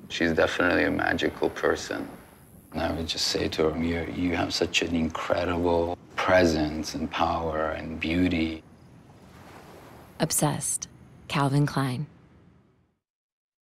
She's definitely a magical person. And I would just say to her, you have such an incredible presence and power and beauty. Obsessed, Calvin Klein.